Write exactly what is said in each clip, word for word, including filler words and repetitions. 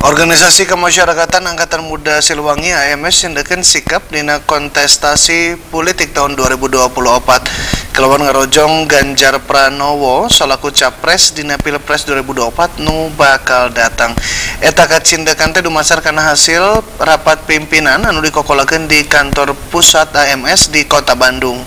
Organisasi Kemasyarakatan Angkatan Muda Siliwangi A M S nyendekeun sikap dina kontestasi politik tahun dua ribu dua puluh empat. Kelawan ngarojong Ganjar Pranowo selaku capres dina Pilpres dua ribu dua puluh empat nu bakal datang. Eta kacindekan teh dumasar kana hasil rapat pimpinan anu dikokolakeun di kantor pusat A M S di Kota Bandung.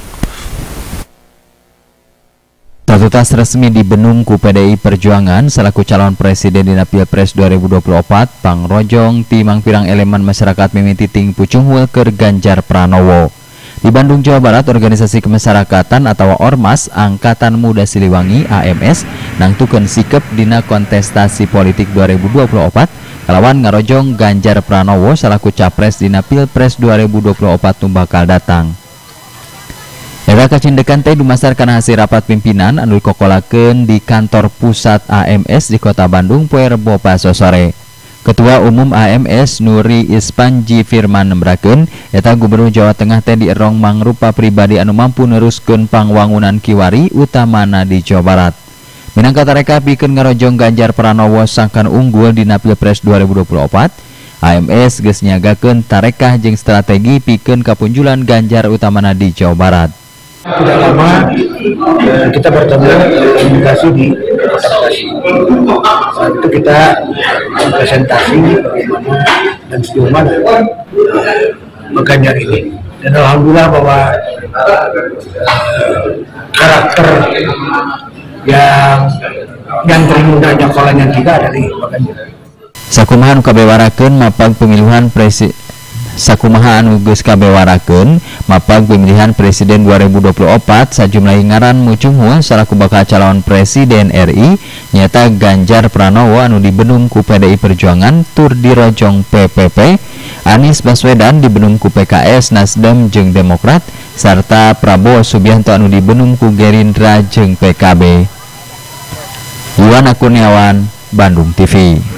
Statutas resmi dibenung ku P D I Perjuangan selaku calon presiden dina Pilpres dua ribu dua puluh empat pangrojong timang pirang elemen masyarakat mimiti ting pucunghul keur Ganjar Pranowo. Di Bandung, Jawa Barat, Organisasi Kemasyarakatan atau Ormas Angkatan Muda Siliwangi A M S nangtukeun sikep dina kontestasi politik dua ribu dua puluh empat kalawan ngarojong Ganjar Pranowo selaku capres dina Pilpres dua ribu dua puluh empat nu bakal datang. Eta kacindekan teh dumasar kana hasil rapat pimpinan anu dikokolakeun di kantor pusat A M S di Kota Bandung poe Rebo paso sore. Ketua Umum A M S Nuri Ispanji Firman nembrakeun eta Gubernur Jawa Tengah teh dierong mangrupa pribadi anu mampu neruskeun pangwangunan kiwari utamana di Jawa Barat. Minangka tareka pikeun ngarojong Ganjar Pranowo sangkan unggul dina Pilpres dua ribu dua puluh empat, A M S geus nyagakeun tarekah jeung strategi pikeun kapunjulan Ganjar utamana di Jawa Barat. Tidak lama eh, kita bertemu komunikasi di presentasi. Saat itu kita presentasi bagaimana dan sejauh mana eh, Ganjar ini. Dan alhamdulillah bahwa eh, karakter yang yang terhindar nyakolan yang tiga dari Ganjar. Sakumaha anu kabewarakeun mapag pemilihan presiden Sakumaha anu geus kabewarakeun mapag pemilihan presiden dua ribu dua puluh empat sajumlah ngaran mucunghul selaku bakal calon presiden R I nyata Ganjar Pranowo anu dibenung ku P D I Perjuangan tur dirojong P P P, Anies Baswedan dibenung ku P K S, Nasdem jeung Demokrat serta Prabowo Subianto anu dibenung ku Gerindra jeung P K B. Yuwana Kurniawan, Bandung T V.